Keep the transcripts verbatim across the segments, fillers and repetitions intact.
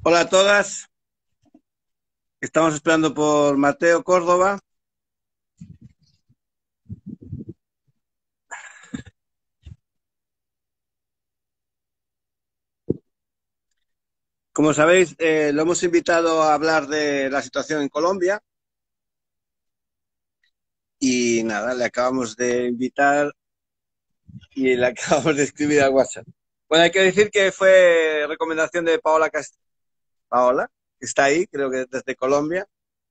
Hola a todas, estamos esperando por Mateo Córdoba. Como sabéis, eh, lo hemos invitado a hablar de la situación en Colombia y nada, le acabamos de invitar y le acabamos de escribir al WhatsApp. Bueno, hay que decir que fue recomendación de Paola Cast Paola, que está ahí, creo que desde Colombia,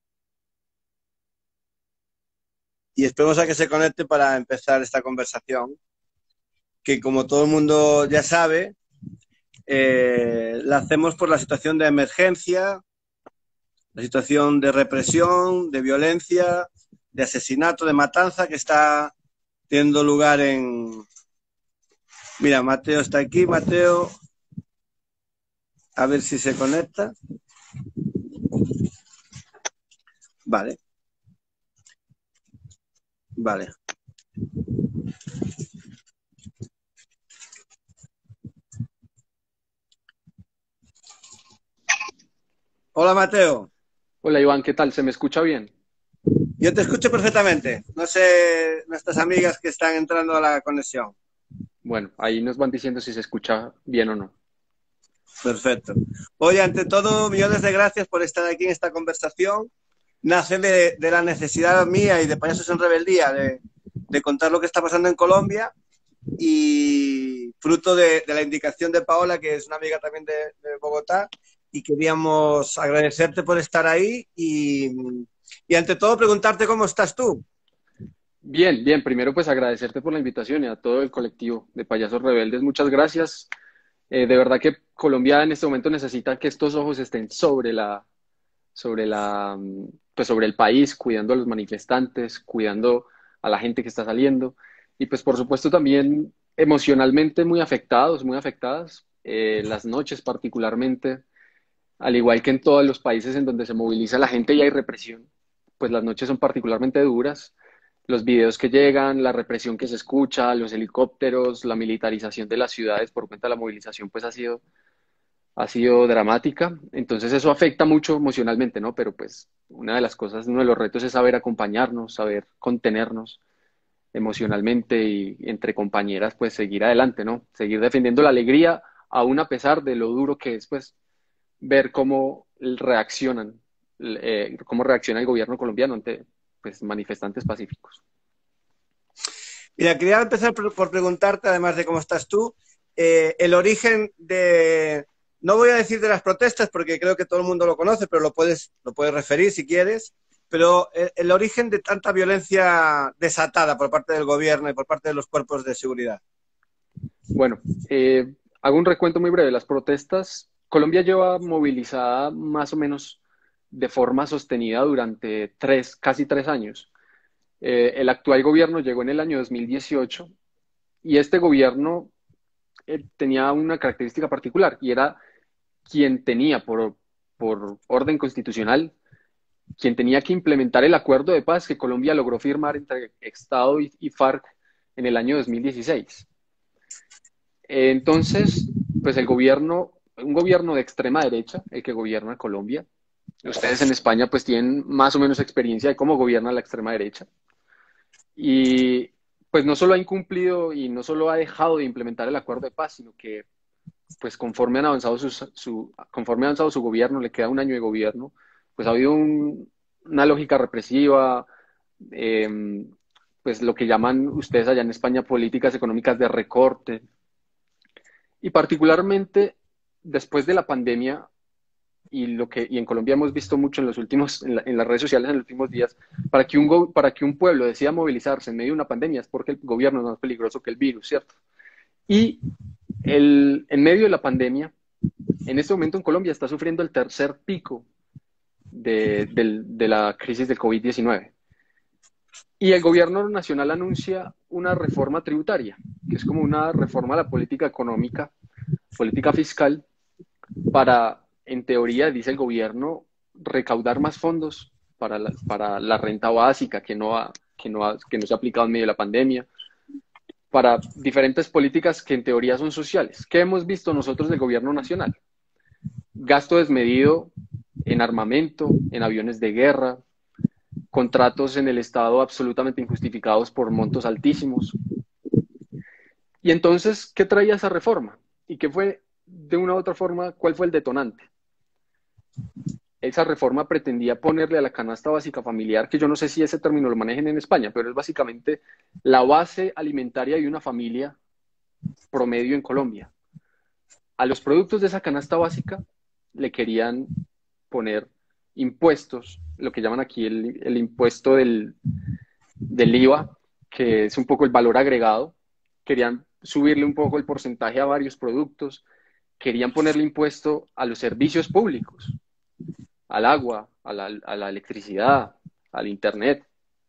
y esperemos a que se conecte para empezar esta conversación, que como todo el mundo ya sabe, eh, la hacemos por la situación de emergencia, la situación de represión, de violencia, de asesinato, de matanza que está teniendo lugar en... Mira, Mateo está aquí, Mateo, a ver si se conecta. Vale, vale. Hola, Mateo. Hola Iván, ¿qué tal? ¿Se me escucha bien? Yo te escucho perfectamente. No sé, nuestras amigas que están entrando a la conexión. Bueno, ahí nos van diciendo si se escucha bien o no. Perfecto. Oye, ante todo, millones de gracias por estar aquí en esta conversación. Nace de, de la necesidad mía y de Payasos en Rebeldía de, de contar lo que está pasando en Colombia y fruto de, de, la indicación de Paola, que es una amiga también de, de Bogotá, y queríamos agradecerte por estar ahí y, y ante todo preguntarte cómo estás tú. Bien, bien, primero pues agradecerte por la invitación y a todo el colectivo de Payasos Rebeldes. Muchas gracias. Eh, de verdad que Colombia en este momento necesita que estos ojos estén sobre la, sobre la, mm, pues sobre el país, cuidando a los manifestantes, cuidando a la gente que está saliendo y pues por supuesto también emocionalmente muy afectados, muy afectadas. Eh, las noches particularmente. Al igual que en todos los países en donde se moviliza la gente y hay represión, pues las noches son particularmente duras. Los videos que llegan, la represión que se escucha, los helicópteros, la militarización de las ciudades por cuenta de la movilización, pues ha sido, ha sido dramática. Entonces eso afecta mucho emocionalmente, ¿no? Pero pues una de las cosas, uno de los retos es saber acompañarnos, saber contenernos emocionalmente y entre compañeras, pues seguir adelante, ¿no? Seguir defendiendo la alegría, aún a pesar de lo duro que es, pues ver cómo reaccionan, eh, cómo reacciona el gobierno colombiano ante pues, manifestantes pacíficos. Mira, quería empezar por, por preguntarte, además de cómo estás tú, eh, el origen de, no voy a decir de las protestas porque creo que todo el mundo lo conoce, pero lo puedes, lo puedes referir si quieres, pero el, el origen de tanta violencia desatada por parte del gobierno y por parte de los cuerpos de seguridad. Bueno, eh, hago un recuento muy breve. Las protestas, Colombia lleva movilizada más o menos de forma sostenida durante tres, casi tres años. Eh, el actual gobierno llegó en el año dos mil dieciocho y este gobierno eh, tenía una característica particular y era quien tenía por, por orden constitucional quien tenía que implementar el acuerdo de paz que Colombia logró firmar entre Estado y, y FARC en el año dos mil dieciséis. Entonces, pues el gobierno, un gobierno de extrema derecha, el que gobierna Colombia, ustedes en España pues tienen más o menos experiencia de cómo gobierna la extrema derecha, y pues no solo ha incumplido y no solo ha dejado de implementar el acuerdo de paz, sino que pues conforme han avanzado sus, su, conforme ha avanzado su gobierno, le queda un año de gobierno, pues ha habido un, una lógica represiva, eh, pues lo que llaman ustedes allá en España políticas económicas de recorte, y particularmente después de la pandemia y lo que y en Colombia hemos visto mucho en los últimos en, la, en las redes sociales en los últimos días, para que un go, para que un pueblo decida movilizarse en medio de una pandemia es porque el gobierno es más peligroso que el virus, ¿cierto? Y el, en medio de la pandemia, en este momento en Colombia está sufriendo el tercer pico de, de, de la crisis del COVID diecinueve. Y el gobierno nacional anuncia una reforma tributaria, que es como una reforma a la política económica, política fiscal, para, en teoría, dice el gobierno, recaudar más fondos para la, para la renta básica que no, ha, que, no ha, que no se ha aplicado en medio de la pandemia, para diferentes políticas que en teoría son sociales. ¿Qué hemos visto nosotros del gobierno nacional? gasto desmedido en armamento, en aviones de guerra, contratos en el Estado absolutamente injustificados por montos altísimos. Y entonces, ¿qué traía esa reforma? ¿Y qué fue, de una u otra forma, cuál fue el detonante? Esa reforma pretendía ponerle a la canasta básica familiar, que yo no sé si ese término lo manejen en España, pero es básicamente la base alimentaria de una familia promedio en Colombia. A los productos de esa canasta básica le querían poner impuestos, lo que llaman aquí el, el impuesto del, del I V A, que es un poco el valor agregado. Querían subirle un poco el porcentaje a varios productos, querían ponerle impuesto a los servicios públicos, al agua, a la, a la electricidad, al internet.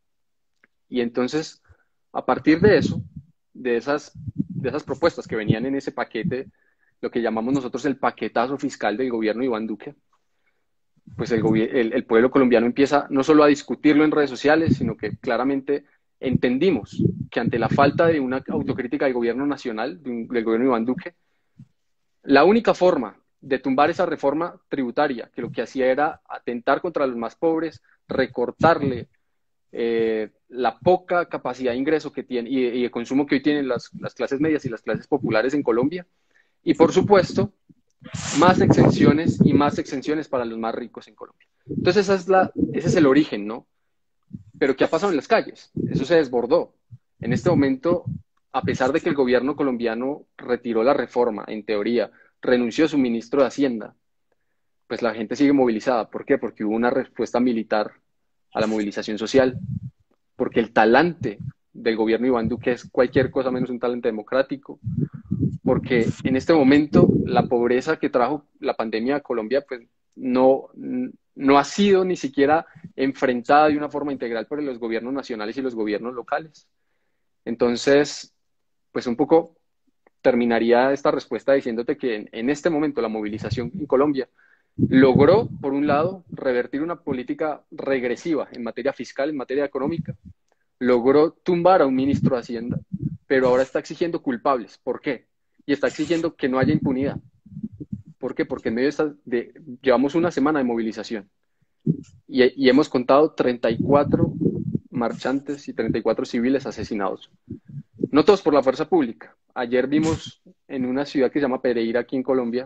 Y entonces, a partir de eso, de esas, de esas propuestas que venían en ese paquete, lo que llamamos nosotros el paquetazo fiscal del gobierno de Iván Duque, pues el, el, el pueblo colombiano empieza no solo a discutirlo en redes sociales, sino que claramente entendimos que ante la falta de una autocrítica del gobierno nacional, de un, del gobierno de Iván Duque, la única forma de tumbar esa reforma tributaria, que lo que hacía era atentar contra los más pobres, recortarle eh, la poca capacidad de ingreso que tiene y, y de consumo que hoy tienen las, las clases medias y las clases populares en Colombia, y por supuesto, más exenciones y más exenciones para los más ricos en Colombia. Entonces, esa es la, ese es el origen, ¿no? Pero ¿qué ha pasado en las calles? Eso se desbordó. En este momento, a pesar de que el gobierno colombiano retiró la reforma, en teoría, renunció a su ministro de Hacienda, pues la gente sigue movilizada. ¿Por qué? Porque hubo una respuesta militar a la movilización social, porque el talante del gobierno de Iván Duque es cualquier cosa menos un talante democrático, porque en este momento la pobreza que trajo la pandemia a Colombia pues no, no ha sido ni siquiera enfrentada de una forma integral por los gobiernos nacionales y los gobiernos locales. Entonces, pues un poco terminaría esta respuesta diciéndote que en, en este momento la movilización en Colombia logró, por un lado, revertir una política regresiva en materia fiscal, en materia económica, logró tumbar a un ministro de Hacienda, pero ahora está exigiendo culpables. ¿Por qué? Y está exigiendo que no haya impunidad. ¿Por qué? Porque en medio de esta, de, llevamos una semana de movilización y, y hemos contado treinta y cuatro marchantes y treinta y cuatro civiles asesinados. No todos por la fuerza pública. Ayer vimos en una ciudad que se llama Pereira, aquí en Colombia,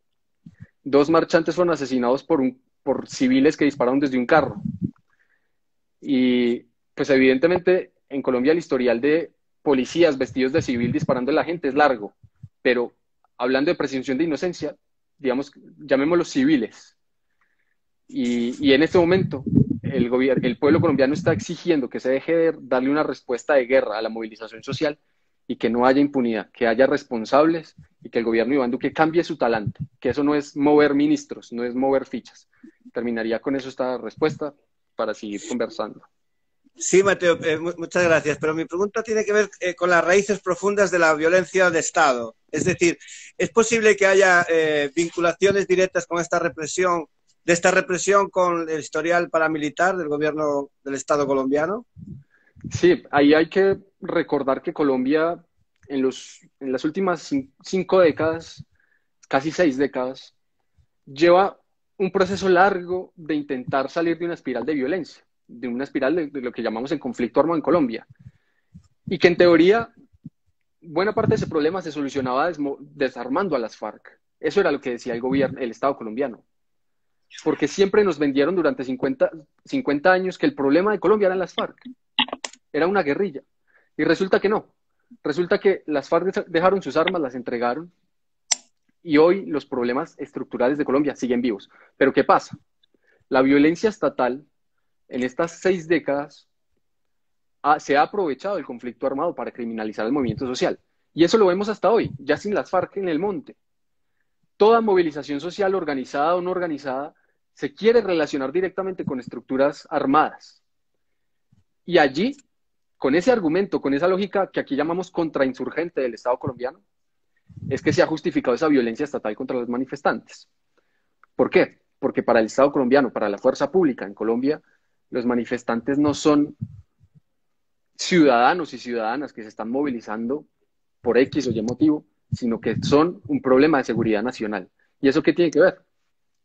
dos marchantes fueron asesinados por, un, por civiles que dispararon desde un carro. Y pues evidentemente en Colombia el historial de policías vestidos de civil disparando a la gente es largo, pero hablando de presunción de inocencia, digamos, llamémoslos civiles. Y, y en este momento el, gobierno, el pueblo colombiano está exigiendo que se deje de darle una respuesta de guerra a la movilización social y que no haya impunidad, que haya responsables y que el gobierno de Iván Duque cambie su talante, que eso no es mover ministros, no es mover fichas. Terminaría con eso esta respuesta para seguir conversando. Sí, Mateo, eh, muchas gracias. Pero mi pregunta tiene que ver eh, con las raíces profundas de la violencia de Estado. Es decir, ¿es posible que haya eh, vinculaciones directas con esta represión, de esta represión con el historial paramilitar del gobierno del Estado colombiano? Sí, ahí hay que recordar que Colombia en, los, en las últimas cinco décadas, casi seis décadas, lleva un proceso largo de intentar salir de una espiral de violencia, de una espiral de, de lo que llamamos el conflicto armado en Colombia. Y que en teoría, buena parte de ese problema se solucionaba desmo, desarmando a las FARC. Eso era lo que decía el gobierno, el Estado colombiano. Porque siempre nos vendieron durante cincuenta, cincuenta años que el problema de Colombia eran las FARC. Era una guerrilla. Y resulta que no. Resulta que las FARC dejaron sus armas, las entregaron, y hoy los problemas estructurales de Colombia siguen vivos. Pero ¿qué pasa? La violencia estatal en estas seis décadas ha, se ha aprovechado el conflicto armado para criminalizar el movimiento social. Y eso lo vemos hasta hoy, ya sin las FARC en el monte. Toda movilización social, organizada o no organizada, se quiere relacionar directamente con estructuras armadas. Y allí, con ese argumento, con esa lógica que aquí llamamos contrainsurgente del Estado colombiano, es que se ha justificado esa violencia estatal contra los manifestantes. ¿Por qué? Porque para el Estado colombiano, para la fuerza pública en Colombia, los manifestantes no son ciudadanos y ciudadanas que se están movilizando por X o Y motivo, sino que son un problema de seguridad nacional. ¿Y eso qué tiene que ver?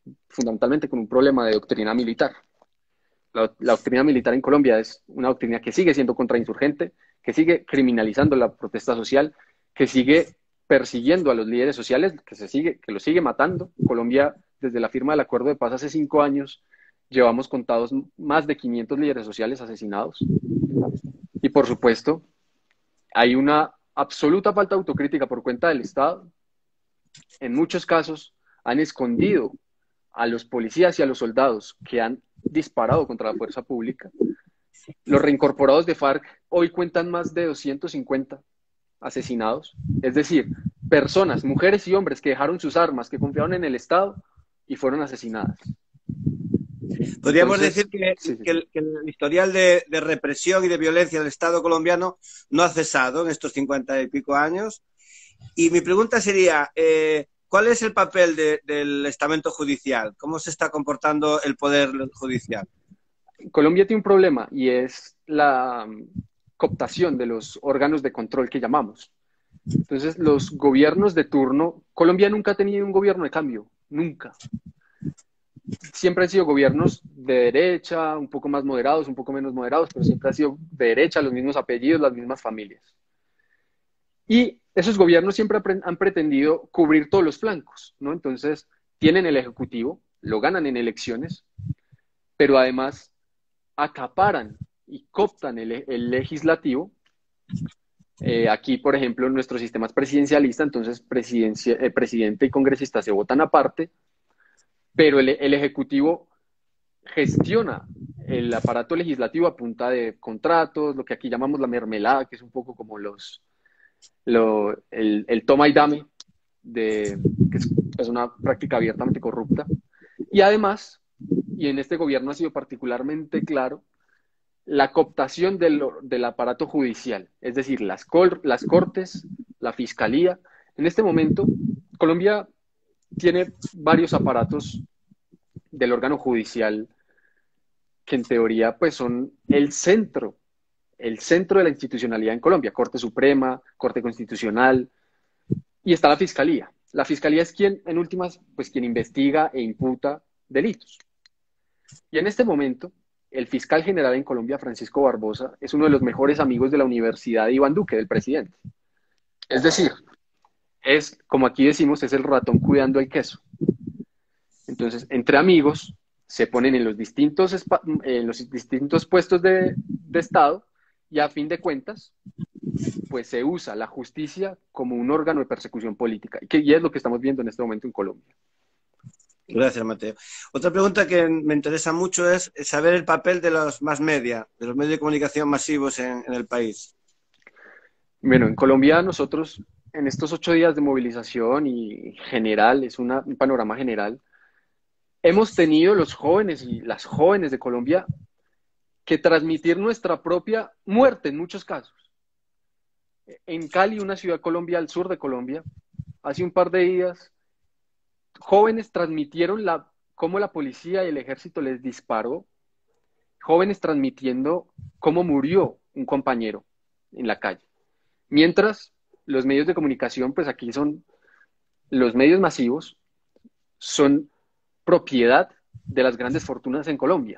fundamentalmente con un problema de doctrina militar. La, la doctrina militar en Colombia es una doctrina que sigue siendo contrainsurgente, que sigue criminalizando la protesta social, que sigue persiguiendo a los líderes sociales, que, se sigue, que los sigue matando. Colombia, desde la firma del acuerdo de paz hace cinco años, llevamos contados más de quinientos líderes sociales asesinados. Y por supuesto, hay una absoluta falta de autocrítica por cuenta del Estado. En muchos casos han escondido a los policías y a los soldados que han disparado contra la fuerza pública. Los reincorporados de FARC hoy cuentan más de doscientos cincuenta asesinados, es decir, personas, mujeres y hombres que dejaron sus armas, que confiaron en el Estado y fueron asesinadas. Podríamos Entonces, decir que, sí, sí. que, el, que el historial de, de represión y de violencia del Estado colombiano no ha cesado en estos cincuenta y pico años. Y mi pregunta sería, eh, ¿cuál es el papel de, del estamento judicial? ¿Cómo se está comportando el poder judicial? Colombia tiene un problema y es la cooptación de los órganos de control que llamamos. Entonces, los gobiernos de turno, Colombia nunca ha tenido un gobierno de cambio, nunca. Siempre han sido gobiernos de derecha, un poco más moderados, un poco menos moderados, pero siempre han sido de derecha, los mismos apellidos, las mismas familias. Y esos gobiernos siempre han pretendido cubrir todos los flancos, ¿no? Entonces, tienen el Ejecutivo, lo ganan en elecciones, pero además acaparan y cooptan el, el legislativo. Eh, aquí, por ejemplo, nuestro sistema es presidencialista, entonces eh, presidente y congresista se votan aparte, pero el, el Ejecutivo gestiona el aparato legislativo a punta de contratos, lo que aquí llamamos la mermelada, que es un poco como los, lo, el, el toma y dame, de, que es, es una práctica abiertamente corrupta. Y además, y en este gobierno ha sido particularmente claro, la cooptación del, del aparato judicial, es decir, las, cor, las cortes, la fiscalía. En este momento, Colombia tiene varios aparatos del órgano judicial que en teoría pues son el centro, el centro de la institucionalidad en Colombia, Corte Suprema, Corte Constitucional, y está la Fiscalía. La Fiscalía es quien, en últimas, pues quien investiga e imputa delitos. Y en este momento, el fiscal general en Colombia, Francisco Barbosa, es uno de los mejores amigos de la Universidad de Iván Duque, del presidente. Es decir, es, como aquí decimos, es el ratón cuidando el queso. Entonces, entre amigos, se ponen en los distintos, en los distintos puestos de, de Estado y a fin de cuentas, pues se usa la justicia como un órgano de persecución política, que y es lo que estamos viendo en este momento en Colombia. Gracias, Mateo. Otra pregunta que me interesa mucho es saber el papel de los más media, de los medios de comunicación masivos en, en el país. Bueno, en Colombia nosotros, en estos ocho días de movilización y general, es una, un panorama general, hemos tenido los jóvenes y las jóvenes de Colombia que transmitir nuestra propia muerte en muchos casos. En Cali, una ciudad Colombia al sur de Colombia, hace un par de días, jóvenes transmitieron la, cómo la policía y el ejército les disparó, jóvenes transmitiendo cómo murió un compañero en la calle. Mientras los medios de comunicación, pues aquí son los medios masivos, son propiedad de las grandes fortunas en Colombia.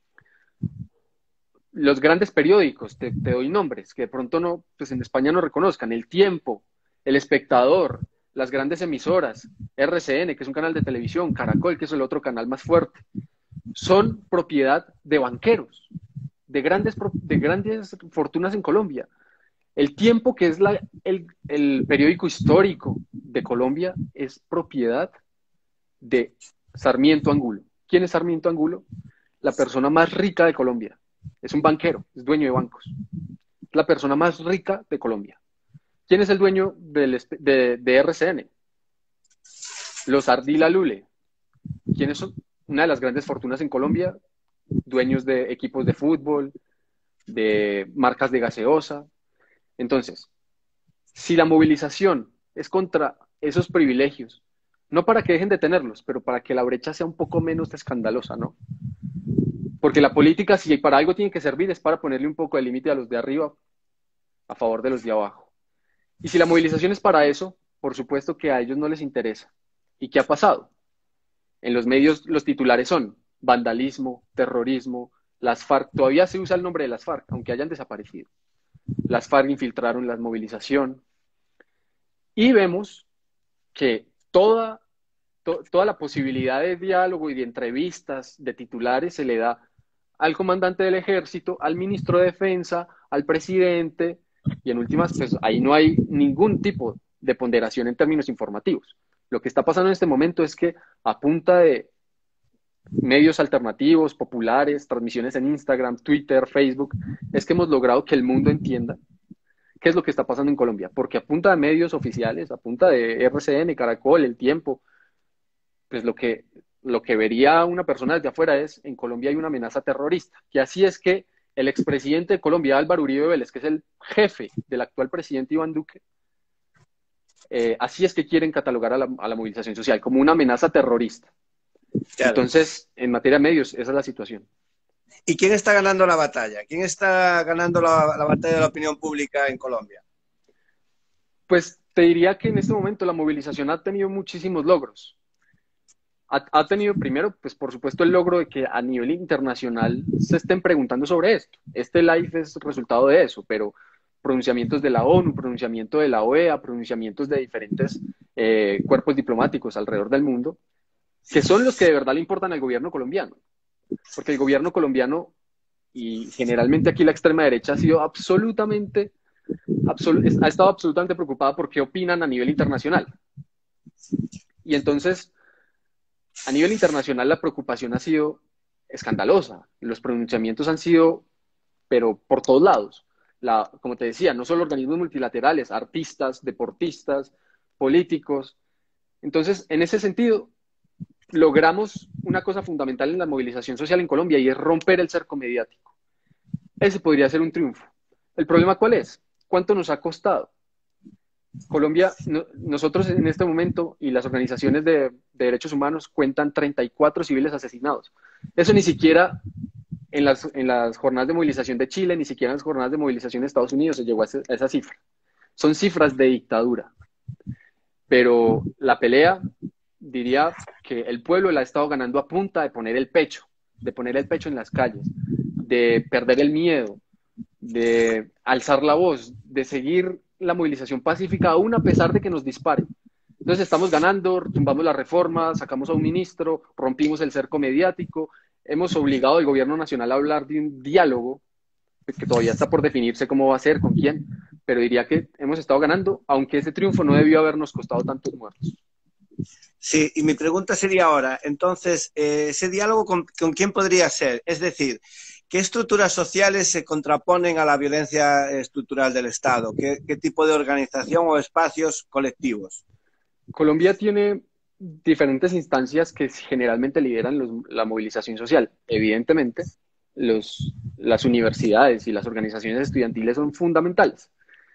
Los grandes periódicos, te, te doy nombres, que de pronto no, pues en España no reconozcan, El Tiempo, El Espectador, las grandes emisoras, R C N, que es un canal de televisión, Caracol, que es el otro canal más fuerte, son propiedad de banqueros, de grandes, de grandes fortunas en Colombia. El Tiempo, que es la, el, el periódico histórico de Colombia, es propiedad de Sarmiento Angulo. ¿Quién es Sarmiento Angulo? La persona más rica de Colombia. Es un banquero, es dueño de bancos. Es la persona más rica de Colombia. ¿Quién es el dueño del, de, de R C N? Los Ardila Lule. ¿Quiénes son? Una de las grandes fortunas en Colombia, dueños de equipos de fútbol, de marcas de gaseosa. Entonces, si la movilización es contra esos privilegios, no para que dejen de tenerlos, pero para que la brecha sea un poco menos escandalosa, ¿no? Porque la política, si para algo tiene que servir, es para ponerle un poco de límite a los de arriba a favor de los de abajo. Y si la movilización es para eso, por supuesto que a ellos no les interesa. ¿Y qué ha pasado? En los medios los titulares son vandalismo, terrorismo, las FARC, todavía se usa el nombre de las FARC, aunque hayan desaparecido. Las FARC infiltraron la movilización. Y vemos que toda, to, toda la posibilidad de diálogo y de entrevistas, de titulares, se le da al comandante del ejército, al ministro de defensa, al presidente, y en últimas, pues ahí no hay ningún tipo de ponderación en términos informativos. Lo que está pasando en este momento es que a punta de medios alternativos, populares, transmisiones en Instagram, Twitter, Facebook, es que hemos logrado que el mundo entienda qué es lo que está pasando en Colombia, porque a punta de medios oficiales, a punta de R C N, Caracol, El Tiempo, pues lo que, lo que vería una persona desde afuera es, en Colombia hay una amenaza terrorista, que así es que el expresidente de Colombia, Álvaro Uribe Vélez, que es el jefe del actual presidente Iván Duque, eh, así es que quieren catalogar a la, a la movilización social, como una amenaza terrorista. Claro. Entonces, en materia de medios, esa es la situación. ¿Y quién está ganando la batalla? ¿Quién está ganando la, la batalla de la opinión pública en Colombia? Pues te diría que en este momento la movilización ha tenido muchísimos logros. Ha, ha tenido primero, pues por supuesto, el logro de que a nivel internacional se estén preguntando sobre esto. Este live es resultado de eso, pero pronunciamientos de la ONU, pronunciamiento de la O E A, pronunciamientos de diferentes eh, cuerpos diplomáticos alrededor del mundo, que son los que de verdad le importan al gobierno colombiano. Porque el gobierno colombiano, y generalmente aquí la extrema derecha, ha sido absolutamente, absol ha estado absolutamente preocupada por qué opinan a nivel internacional. Y entonces, a nivel internacional la preocupación ha sido escandalosa. Los pronunciamientos han sido, pero por todos lados. La, como te decía, no solo organismos multilaterales, artistas, deportistas, políticos. Entonces, en ese sentido, logramos una cosa fundamental en la movilización social en Colombia y es romper el cerco mediático. Ese podría ser un triunfo. ¿El problema cuál es? ¿Cuánto nos ha costado? Colombia, no, nosotros en este momento y las organizaciones de, de derechos humanos cuentan treinta y cuatro civiles asesinados. Eso ni siquiera en las, en las jornadas de movilización de Chile, ni siquiera en las jornadas de movilización de Estados Unidos se llegó a, ese, a esa cifra. Son cifras de dictadura. Pero la pelea, diría que el pueblo la ha estado ganando a punta de poner el pecho, de poner el pecho en las calles, de perder el miedo, de alzar la voz, de seguir la movilización pacífica aún a pesar de que nos disparen. Entonces estamos ganando, tumbamos la reforma, sacamos a un ministro, rompimos el cerco mediático, hemos obligado al gobierno nacional a hablar de un diálogo que todavía está por definirse cómo va a ser, con quién, pero diría que hemos estado ganando, aunque ese triunfo no debió habernos costado tantos muertos. Sí, y mi pregunta sería ahora, entonces, eh, ¿ese diálogo con, con quién podría ser? Es decir, ¿qué estructuras sociales se contraponen a la violencia estructural del Estado? ¿Qué, qué tipo de organización o espacios colectivos? Colombia tiene diferentes instancias que generalmente lideran los, la movilización social. Evidentemente, los, las universidades y las organizaciones estudiantiles son fundamentales.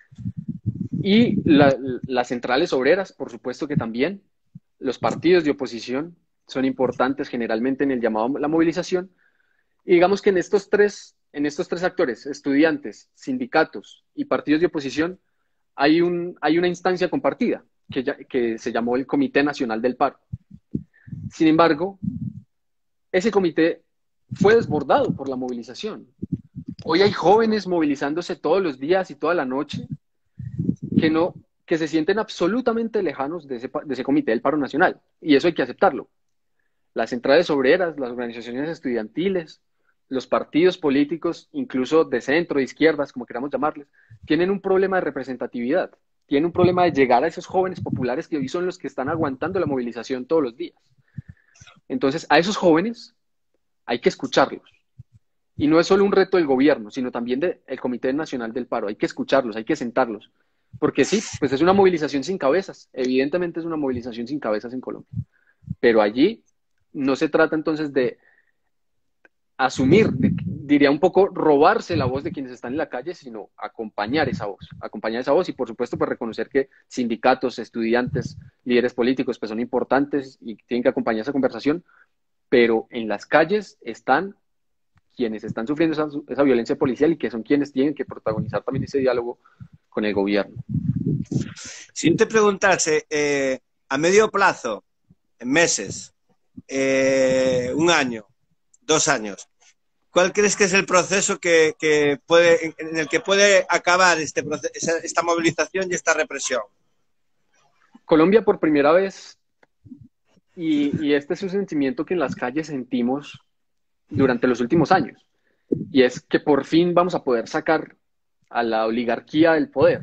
Y la, las centrales obreras, por supuesto que también. Los partidos de oposición son importantes generalmente en el llamado a la movilización. Y digamos que en estos tres, en estos tres actores, estudiantes, sindicatos y partidos de oposición, hay, un, hay una instancia compartida que, ya, que se llamó el Comité Nacional del Paro. Sin embargo, ese comité fue desbordado por la movilización. Hoy hay jóvenes movilizándose todos los días y toda la noche que no... que se sienten absolutamente lejanos de ese, de ese Comité del Paro Nacional. Y eso hay que aceptarlo. Las centrales obreras, las organizaciones estudiantiles, los partidos políticos, incluso de centro, de izquierdas, como queramos llamarles, tienen un problema de representatividad. Tienen un problema de llegar a esos jóvenes populares que hoy son los que están aguantando la movilización todos los días. Entonces, a esos jóvenes hay que escucharlos. Y no es solo un reto del gobierno, sino también del Comité Nacional del Paro. Hay que escucharlos, hay que sentarlos. Porque sí, pues es una movilización sin cabezas. Evidentemente es una movilización sin cabezas en Colombia. Pero allí no se trata entonces de asumir, de, diría un poco robarse la voz de quienes están en la calle, sino acompañar esa voz. Acompañar esa voz y por supuesto pues reconocer que sindicatos, estudiantes, líderes políticos pues son importantes y tienen que acompañar esa conversación. Pero en las calles están quienes están sufriendo esa, esa violencia policial y que son quienes tienen que protagonizar también ese diálogo con el gobierno. Si te preguntase, eh, a medio plazo, en meses, eh, un año, dos años. ¿Cuál crees que es el proceso que, que puede, en el que puede acabar este proceso, esta movilización y esta represión? Colombia por primera vez, y, y este es un sentimiento que en las calles sentimos durante los últimos años, y es que por fin vamos a poder sacar a la oligarquía del poder.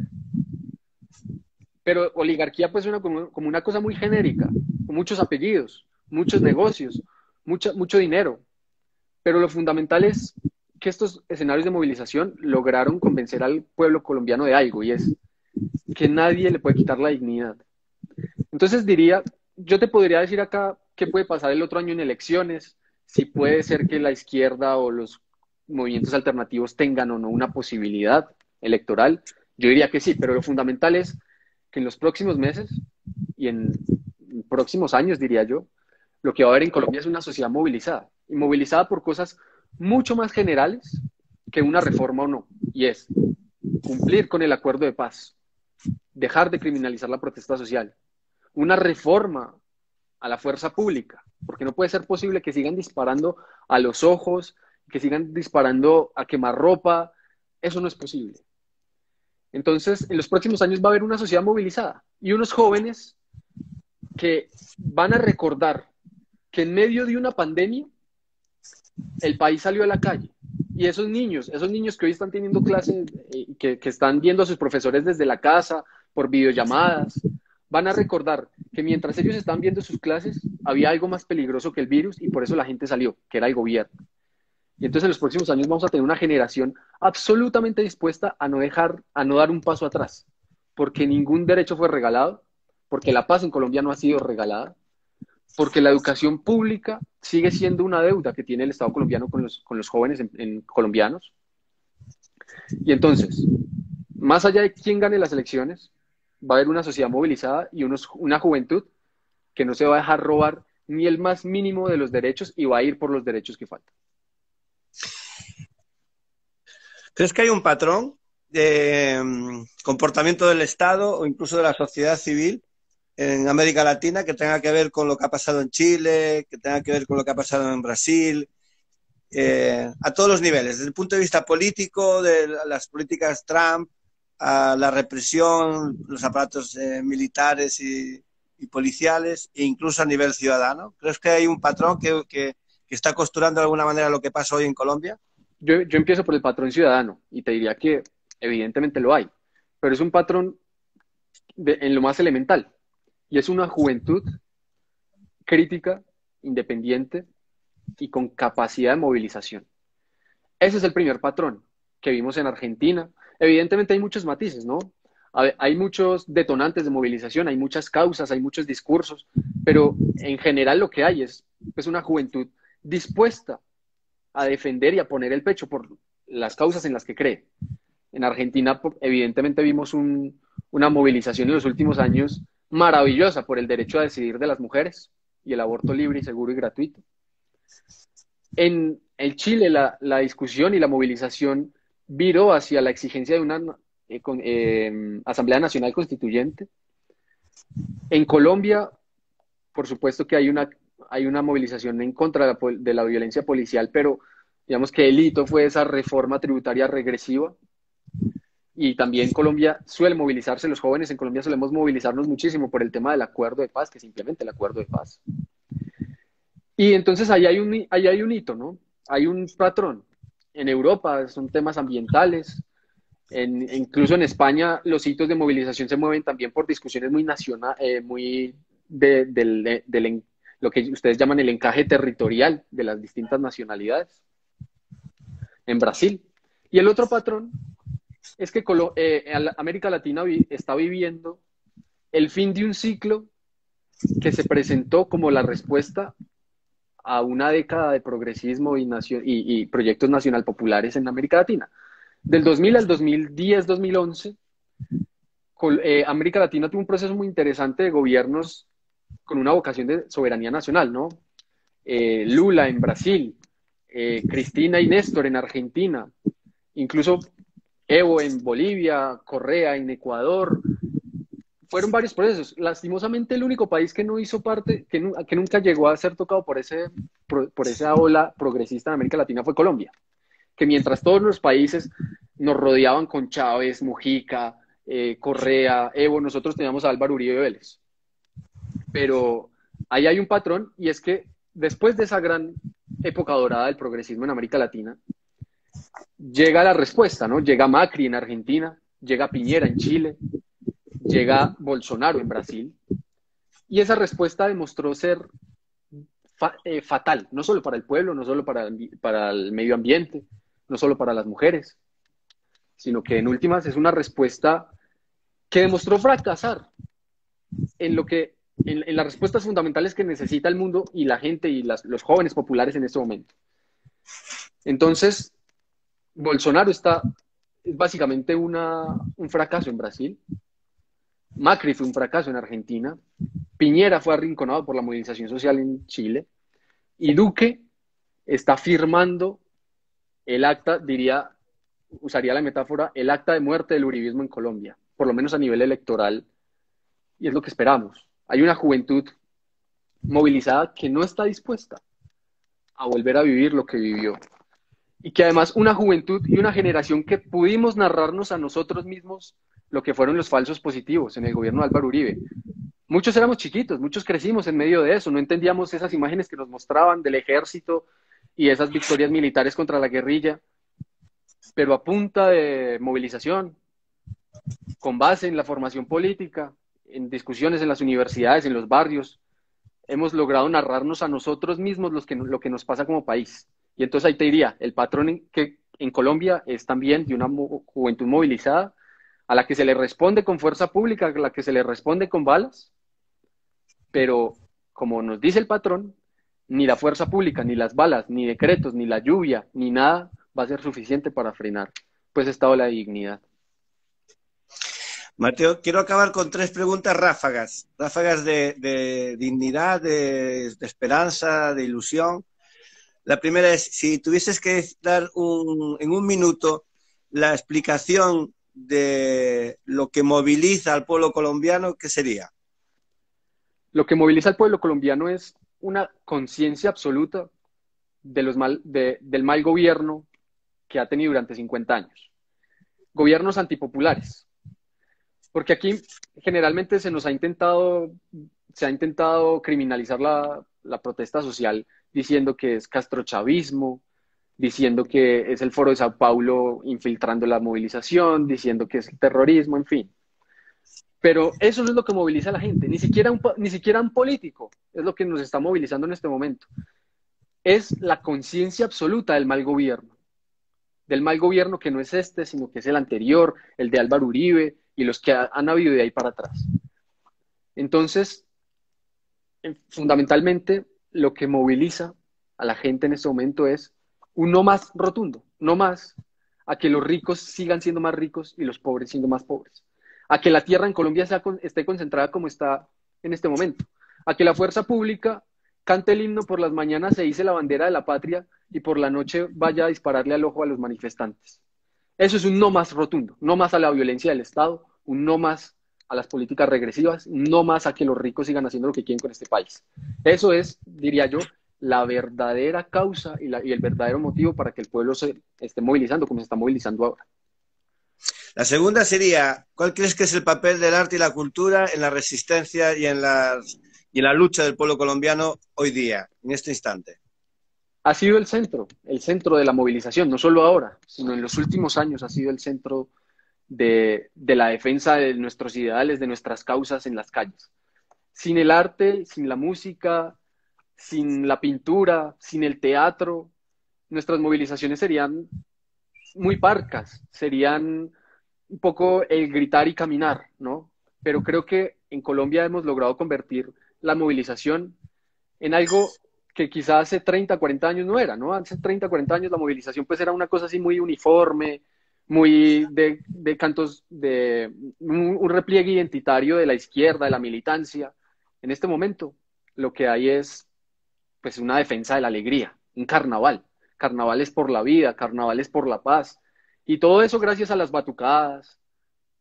Pero oligarquía pues suena como, como una cosa muy genérica, con muchos apellidos, muchos negocios, mucha, mucho dinero. Pero lo fundamental es que estos escenarios de movilización lograron convencer al pueblo colombiano de algo, y es que nadie le puede quitar la dignidad. Entonces diría, yo te podría decir acá qué puede pasar el otro año en elecciones, si puede ser que la izquierda o los movimientos alternativos tengan o no una posibilidad electoral. Yo diría que sí, pero lo fundamental es que en los próximos meses y en próximos años, diría yo, lo que va a haber en Colombia es una sociedad movilizada, y movilizada por cosas mucho más generales que una reforma o no, y es cumplir con el acuerdo de paz, dejar de criminalizar la protesta social, una reforma a la fuerza pública, porque no puede ser posible que sigan disparando a los ojos, que sigan disparando a quemarropa, eso no es posible. Entonces, en los próximos años va a haber una sociedad movilizada y unos jóvenes que van a recordar que en medio de una pandemia el país salió a la calle, y esos niños, esos niños que hoy están teniendo clases, eh, que, que están viendo a sus profesores desde la casa, por videollamadas, van a recordar que mientras ellos estaban viendo sus clases, había algo más peligroso que el virus, y por eso la gente salió, que era el gobierno. Y entonces en los próximos años vamos a tener una generación absolutamente dispuesta a no dejar, a no dar un paso atrás, porque ningún derecho fue regalado, porque la paz en Colombia no ha sido regalada, porque la educación pública sigue siendo una deuda que tiene el Estado colombiano con los, con los jóvenes en, en colombianos. Y entonces, más allá de quién gane las elecciones, va a haber una sociedad movilizada y unos, una juventud que no se va a dejar robar ni el más mínimo de los derechos, y va a ir por los derechos que faltan. ¿Crees que hay un patrón de um, comportamiento del Estado o incluso de la sociedad civil en América Latina que tenga que ver con lo que ha pasado en Chile, que tenga que ver con lo que ha pasado en Brasil, eh, a todos los niveles, desde el punto de vista político, de las políticas Trump, a la represión, los aparatos eh, militares y, y policiales, e incluso a nivel ciudadano? ¿Crees que hay un patrón que, que, que está costurando de alguna manera lo que pasa hoy en Colombia? Yo, yo empiezo por el patrón ciudadano, y te diría que evidentemente lo hay, pero es un patrón de, en lo más elemental, y es una juventud crítica, independiente y con capacidad de movilización. Ese es el primer patrón que vimos en Argentina. Evidentemente hay muchos matices, ¿no? Hay muchos detonantes de movilización, hay muchas causas, hay muchos discursos, pero en general lo que hay es, es una juventud dispuesta a defender y a poner el pecho por las causas en las que cree. En Argentina, evidentemente, vimos un, una movilización en los últimos años maravillosa por el derecho a decidir de las mujeres y el aborto libre y seguro y gratuito. En el Chile, la, la discusión y la movilización viró hacia la exigencia de una eh, con, eh, Asamblea Nacional Constituyente. En Colombia, por supuesto que hay una, hay una movilización en contra de la, de la violencia policial, pero digamos que el hito fue esa reforma tributaria regresiva. Y también Colombia suele movilizarse, los jóvenes en Colombia solemos movilizarnos muchísimo por el tema del acuerdo de paz, que simplemente el acuerdo de paz. Y entonces ahí hay un, ahí hay un hito, ¿no? Hay un patrón. En Europa son temas ambientales, en, incluso en España los hitos de movilización se mueven también por discusiones muy nacionales, eh, muy de, de, de, de lo que ustedes llaman el encaje territorial de las distintas nacionalidades. En Brasil. Y el otro patrón es que eh, América Latina vi está viviendo el fin de un ciclo que se presentó como la respuesta a una década de progresismo y, y, y proyectos nacional populares en América Latina. Del dos mil al dos mil diez, dos mil once, eh, América Latina tuvo un proceso muy interesante de gobiernos con una vocación de soberanía nacional, ¿no? Eh, Lula en Brasil, eh, Cristina y Néstor en Argentina, incluso Evo en Bolivia, Correa en Ecuador, fueron varios procesos. Lastimosamente, el único país que no hizo parte, que, nu que nunca llegó a ser tocado por, ese, por, por esa ola progresista en América Latina fue Colombia. Que mientras todos los países nos rodeaban con Chávez, Mujica, eh, Correa, Evo, nosotros teníamos a Álvaro Uribe Vélez. Pero ahí hay un patrón, y es que después de esa gran época dorada del progresismo en América Latina, llega la respuesta, ¿no? Llega Macri en Argentina, llega Piñera en Chile, llega Bolsonaro en Brasil, y esa respuesta demostró ser fa eh, fatal, no solo para el pueblo, no solo para, para el medio ambiente, no solo para las mujeres, sino que en últimas es una respuesta que demostró fracasar en lo que en, en las respuestas fundamentales que necesita el mundo y la gente y las, los jóvenes populares en este momento. Entonces, Bolsonaro está es básicamente una, un fracaso en Brasil. Macri fue un fracaso en Argentina. Piñera fue arrinconado por la movilización social en Chile. Y Duque está firmando el acta, diría, usaría la metáfora, el acta de muerte del uribismo en Colombia, por lo menos a nivel electoral, y es lo que esperamos. Hay una juventud movilizada que no está dispuesta a volver a vivir lo que vivió. Y que además una juventud y una generación que pudimos narrarnos a nosotros mismos lo que fueron los falsos positivos en el gobierno de Álvaro Uribe. Muchos éramos chiquitos, muchos crecimos en medio de eso, no entendíamos esas imágenes que nos mostraban del ejército y esas victorias militares contra la guerrilla, pero a punta de movilización, con base en la formación política, en discusiones en las universidades, en los barrios, hemos logrado narrarnos a nosotros mismos los que, lo que nos pasa como país. Y entonces ahí te diría, el patrón en, que en Colombia es también de una juventud movilizada, a la que se le responde con fuerza pública, a la que se le responde con balas, pero como nos dice el patrón, ni la fuerza pública, ni las balas, ni decretos, ni la lluvia, ni nada va a ser suficiente para frenar pues esta ola de dignidad. Mateo, quiero acabar con tres preguntas ráfagas, ráfagas de, de dignidad, de, de esperanza, de ilusión. La primera es, si tuvieses que dar un, en un minuto la explicación de lo que moviliza al pueblo colombiano, ¿qué sería? Lo que moviliza al pueblo colombiano es una conciencia absoluta de los mal, de, del mal gobierno que ha tenido durante cincuenta años. Gobiernos antipopulares. Porque aquí generalmente se nos ha intentado, se ha intentado criminalizar la, la protesta social diciendo que es castrochavismo, diciendo que es el Foro de Sao Paulo infiltrando la movilización, diciendo que es terrorismo, en fin. Pero eso no es lo que moviliza a la gente, ni siquiera un, ni siquiera un político es lo que nos está movilizando en este momento. Es la conciencia absoluta del mal gobierno, del mal gobierno que no es este, sino que es el anterior, el de Álvaro Uribe y los que ha, han habido de ahí para atrás. Entonces, fundamentalmente, lo que moviliza a la gente en este momento es un no más rotundo, no más a que los ricos sigan siendo más ricos y los pobres siendo más pobres, a que la tierra en Colombia sea, esté concentrada como está en este momento, a que la fuerza pública cante el himno por las mañanas, se hice la bandera de la patria y por la noche vaya a dispararle al ojo a los manifestantes. Eso es un no más rotundo, no más a la violencia del Estado, un no más a las políticas regresivas, no más a que los ricos sigan haciendo lo que quieren con este país. Eso es, diría yo, la verdadera causa y, la, y el verdadero motivo para que el pueblo se esté movilizando como se está movilizando ahora. La segunda sería, ¿cuál crees que es el papel del arte y la cultura en la resistencia y en la, y en la lucha del pueblo colombiano hoy día, en este instante? Ha sido el centro, el centro de la movilización, no solo ahora, sino en los últimos años ha sido el centro de, de la defensa de nuestros ideales, de nuestras causas en las calles. Sin el arte, sin la música, sin la pintura, sin el teatro, nuestras movilizaciones serían muy parcas, serían un poco el gritar y caminar, ¿no? Pero creo que en Colombia hemos logrado convertir la movilización en algo que quizás hace treinta, cuarenta años no era, ¿no? Hace treinta, cuarenta años la movilización pues era una cosa así muy uniforme, muy de, de cantos, de un, un repliegue identitario de la izquierda, de la militancia. En este momento lo que hay es pues una defensa de la alegría, un carnaval. Carnaval es por la vida, carnaval es por la paz. Y todo eso gracias a las batucadas,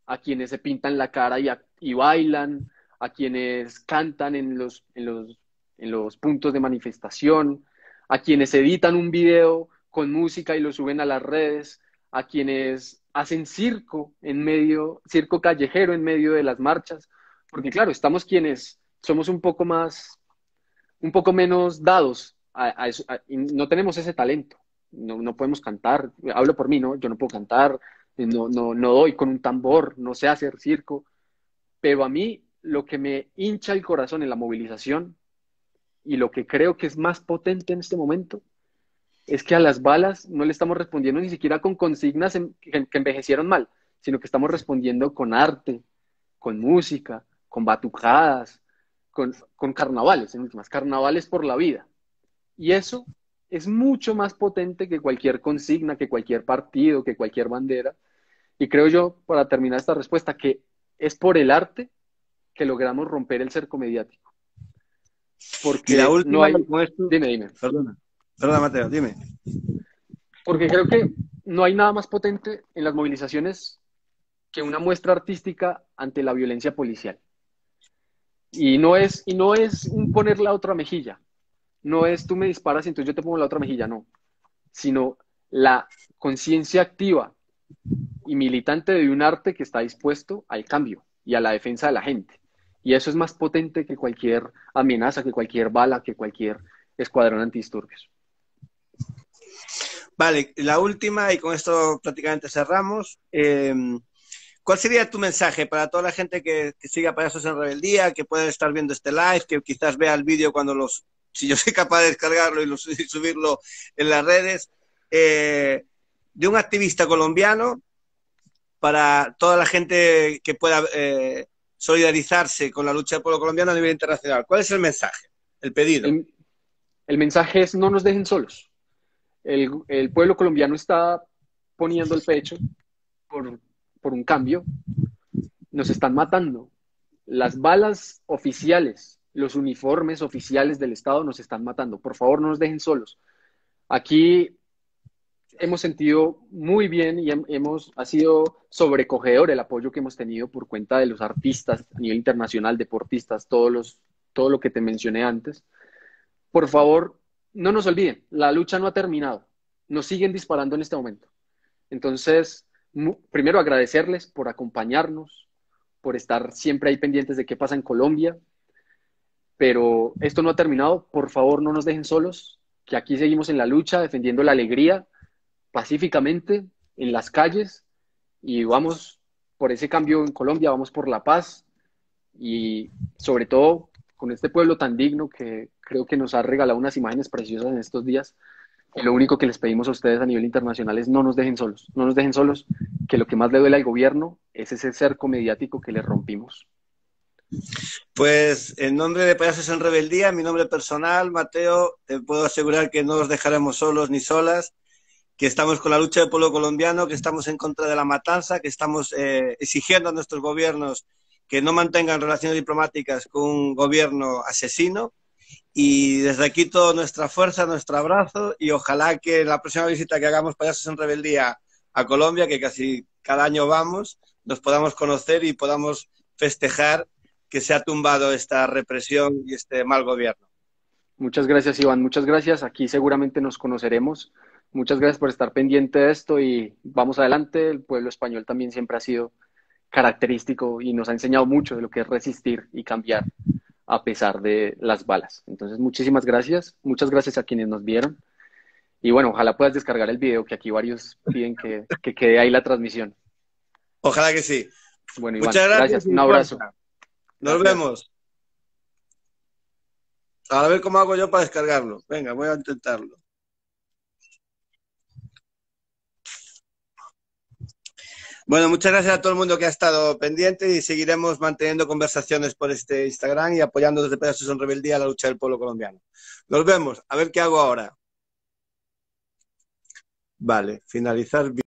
a quienes se pintan la cara y, a- y bailan, a quienes cantan en los, en los, en los puntos de manifestación, a quienes editan un video con música y lo suben a las redes, a quienes hacen circo en medio, circo callejero en medio de las marchas, porque claro, estamos quienes somos un poco más, un poco menos dados a, a eso, a- y no tenemos ese talento, no, no podemos cantar, hablo por mí, ¿no? Yo no puedo cantar, no, no, no doy con un tambor, no sé hacer circo, pero a mí lo que me hincha el corazón en la movilización y lo que creo que es más potente en este momento es que a las balas no le estamos respondiendo ni siquiera con consignas en- que, que envejecieron mal, sino que estamos respondiendo con arte, con música, con batucadas, con, con carnavales, en últimas, carnavales por la vida. Y eso es mucho más potente que cualquier consigna, que cualquier partido, que cualquier bandera. Y creo yo, para terminar esta respuesta, que es por el arte que logramos romper el cerco mediático. Y la Porque no última, hay, con esto, dime, dime, perdona, perdona Mateo, dime. porque creo que no hay nada más potente en las movilizaciones que una muestra artística ante la violencia policial. Y no es, y no es un poner la otra mejilla, no es tú me disparas y entonces yo te pongo la otra mejilla, no, sino la conciencia activa y militante de un arte que está dispuesto al cambio y a la defensa de la gente. Y eso es más potente que cualquier amenaza, que cualquier bala, que cualquier escuadrón antidisturbios. Vale, la última, y con esto prácticamente cerramos. Eh, ¿Cuál sería tu mensaje para toda la gente que, que siga Payasos en Rebeldía, que pueda estar viendo este live, que quizás vea el vídeo cuando los, si yo soy capaz de descargarlo y, los, y subirlo en las redes, eh, de un activista colombiano para toda la gente que pueda eh, solidarizarse con la lucha del pueblo colombiano a nivel internacional? ¿Cuál es el mensaje, el pedido? El, el mensaje es no nos dejen solos. El, el pueblo colombiano está poniendo el pecho por, por un cambio, nos están matando. Las balas oficiales, los uniformes oficiales del Estado nos están matando. Por favor, no nos dejen solos. Aquí hemos sentido muy bien y hemos, ha sido sobrecogedor el apoyo que hemos tenido por cuenta de los artistas a nivel internacional, deportistas, todos los, todo lo que te mencioné antes. Por favor, no nos olviden, la lucha no ha terminado. Nos siguen disparando en este momento. Entonces, primero agradecerles por acompañarnos, por estar siempre ahí pendientes de qué pasa en Colombia, pero esto no ha terminado. Por favor, no nos dejen solos, que aquí seguimos en la lucha, defendiendo la alegría, pacíficamente, en las calles, y vamos por ese cambio en Colombia, vamos por la paz, y sobre todo con este pueblo tan digno que creo que nos ha regalado unas imágenes preciosas en estos días. Y lo único que les pedimos a ustedes a nivel internacional es no nos dejen solos, no nos dejen solos, que lo que más le duele al gobierno es ese cerco mediático que les rompimos. Pues en nombre de Payasos en Rebeldía, mi nombre personal, Mateo, te puedo asegurar que no os dejaremos solos ni solas, que estamos con la lucha del pueblo colombiano, que estamos en contra de la matanza, que estamos eh, exigiendo a nuestros gobiernos que no mantengan relaciones diplomáticas con un gobierno asesino. Y desde aquí toda nuestra fuerza, nuestro abrazo, y ojalá que la próxima visita que hagamos Payasos en Rebeldía a Colombia, que casi cada año vamos, nos podamos conocer y podamos festejar que se ha tumbado esta represión y este mal gobierno. Muchas gracias, Iván, muchas gracias. Aquí seguramente nos conoceremos. Muchas gracias por estar pendiente de esto y vamos adelante. El pueblo español también siempre ha sido característico y nos ha enseñado mucho de lo que es resistir y cambiar a pesar de las balas. Entonces, muchísimas gracias. Muchas gracias a quienes nos vieron. Y bueno, ojalá puedas descargar el video, que aquí varios piden que, que quede ahí la transmisión. Ojalá que sí. Bueno, Iván, Muchas gracias gracias. Un y abrazo. fuerza. Nos Gracias. vemos. A ver cómo hago yo para descargarlo. Venga, voy a intentarlo. Bueno, muchas gracias a todo el mundo que ha estado pendiente y seguiremos manteniendo conversaciones por este Instagram y apoyando desde Payasos en Rebeldía la lucha del pueblo colombiano. Nos vemos. A ver qué hago ahora. Vale, finalizar.